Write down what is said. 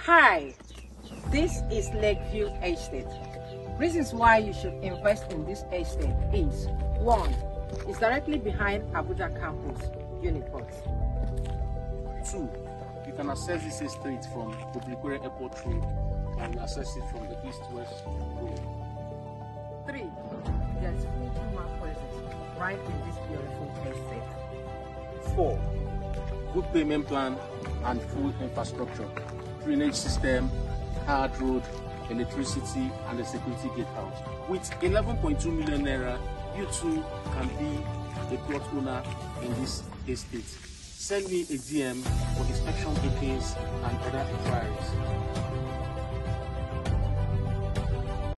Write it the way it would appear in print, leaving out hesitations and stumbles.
Hi, this is Lakeview Estate. Reasons why you should invest in this estate is: 1. It's directly behind Abuja campus, Uniport. 2. You can access this estate from Obrigore Airport Road, and you access it from the east-west road. 3. There's full human presence right in this beautiful estate. 4. Good payment plan and full infrastructure, drainage system, hard road, electricity, and a security gatehouse. With 11.2 million naira, you too can be a plot owner in this estate. Send me a DM for inspection bookings and other inquiries.